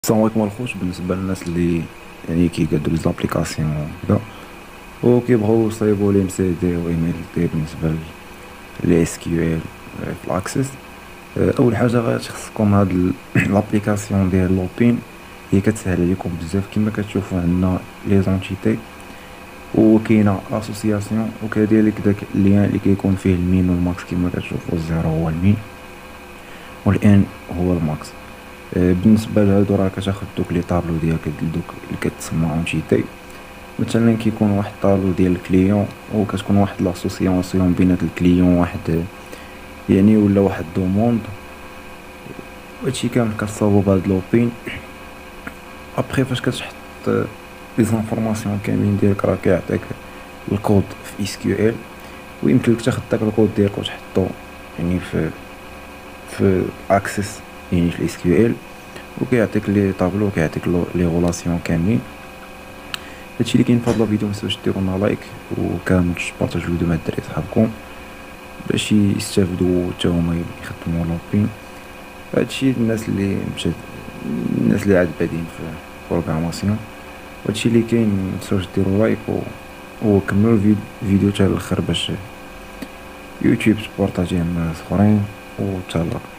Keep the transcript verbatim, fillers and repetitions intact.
السلام عليكم الخوت. بالنسبه للناس اللي يعني كيقادوا لي زابليكاسيون كدا وكيبغيو يصايبوا لي ام سي دي و ايميل دي بالنسبه لي اس كيو ال في الاكسس. اول حاجه غتخصكم هاد ال- لابليكاسيون ديال لوبين. هي كتسهل عليكم بزاف كما كتشوفوا عندنا لي زونتيتي وكاينه اسوسياسيون وكذلك داك اللين اللي كيكون فيه المين والماكس. كما كتشوفوا الزيرو هو المين والان هو الماكس. آه، بالنسبه لهادو راه كتاخد دوك لي طابلو ديالك دوك اللي كتسمى اونتيتي. مثلا كيكون واحد الطابلو ديال الكليون وكتكون واحد لاسوسياسيون بينات الكليون واحد يعني ولا واحد دوموند. هادشي كامل كتصاوبو بهاد لوبين. ابخي فاش كتحط لي زانفورماسيون كاملين ديالك راه كيعطيك الكود في اس كيو ال، ويمكن لك تاخد داك الكود ديالك وتحطو يعني في في اكسس يعني في اس كيو ال، وكيعطيك لي طابلو وكيعطيك لو- لي غولاسيون كاملين. هادشي اللي كاين في هاد لا فيديو. متنساوش ديروا لنا لايك وكامل تبارطاجيو الفيديو مع الدراري صحابكم باش يستافدوا حتى هما يخدموا لوبين. هادشي الناس اللي مشات الناس اللي عاد بادين في بروغراماسيون. وهادشي اللي كاين. متنساوش ديروا لايك و... وكملوا الفيديو الفيديو حتى الاخر باش يوتيوب تبارطاجيه مع ناس اخرين. وتهلا.